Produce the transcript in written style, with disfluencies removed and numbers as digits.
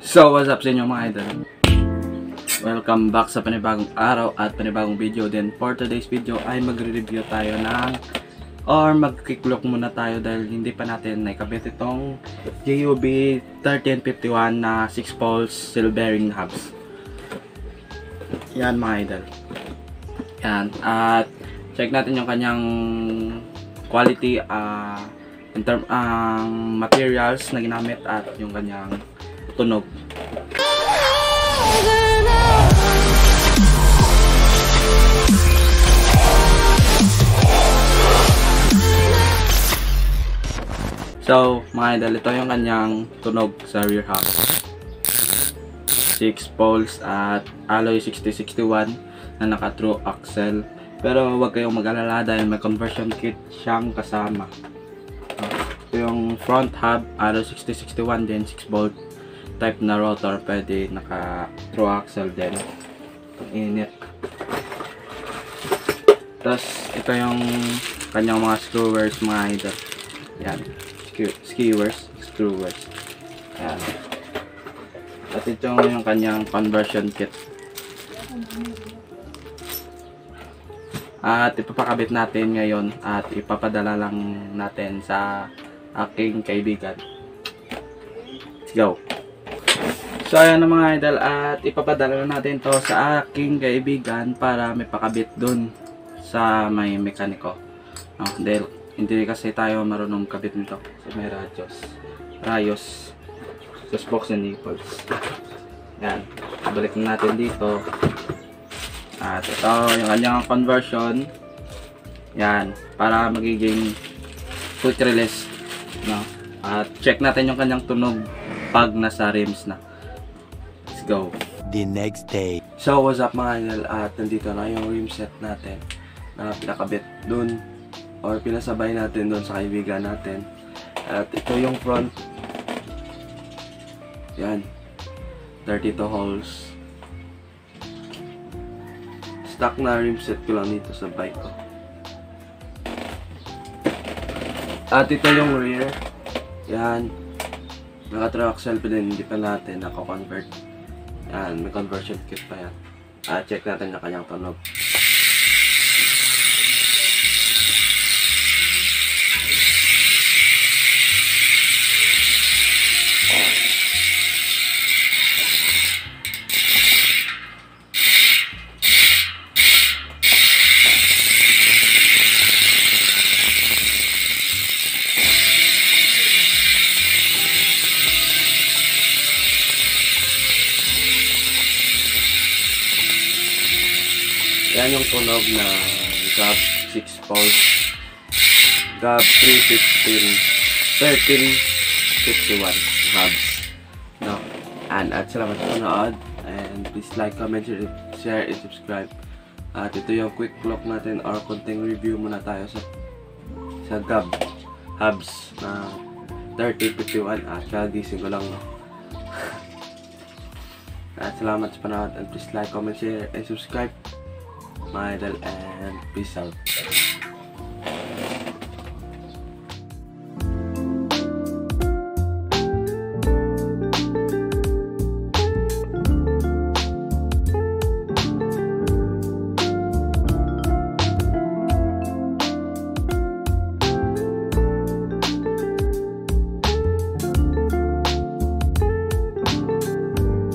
So what's up sa inyo mga idol? Welcome back sa panibagong araw at panibagong video. Then for today's video ay magre-review tayo ng or mag-quick-look muna tayo dahil hindi pa natin naikabit itong JUB 1351 na 6 poles steel bearing hubs. Yan mga idol. Yan, at check natin yung kanyang quality in term materials na ginamit at yung kanyang tunog. So, mga idol, ito yung kanyang tunog sa rear hub. 6 poles at alloy 6061 na naka-true axle. Pero huwag kayong mag-alala dahil may conversion kit siyang kasama. Ito yung front hub, alloy 6061 din, 6 volt type na rotor, pwede naka-true axle din. Init. Tapos, ito yung kanyang mga screwers mga idol. Yan. Skewers. Yan. At ito yung kanyang conversion kit. At ipapakabit natin ngayon at ipapadala lang natin sa aking kaibigan. Let's go! So ayan na mga idol, at ipapadala natin to sa aking kaibigan para may pakabit dun sa may mekaniko. Dahil hindi kasi tayo marunong kabit nito sa may rayos, just box and nipples. Yan, balik na natin dito. At ito yung kanyang conversion. Yan, para magiging quick release, no? At check natin yung kanyang tunog pag nasa rims na. Let's go. The next day. So what's up mga idol, at nandito na yung rim set natin na pinakabit dun or pinasabay natin dun sa kaibigan natin. At ito yung front. Yan, 32 holes. Stock na rim set ko lang dito sa bike ko. At ito yung rear. Yan, naka-true axle pa din, hindi pa natin naka-convert. Yan, may conversion kit pa yan. At check natin yung kanyang tunog. Yan yung tunog na GAP 6 poles, GAP 1351 hubs. No? At salamat sa panood. And please like, comment, share, and subscribe. At ito yung quick look natin or konting review muna tayo sa GAP hubs na 1351. At kagising ko lang. At salamat sa panood. And please like, comment, share, and subscribe. My idol, and peace out.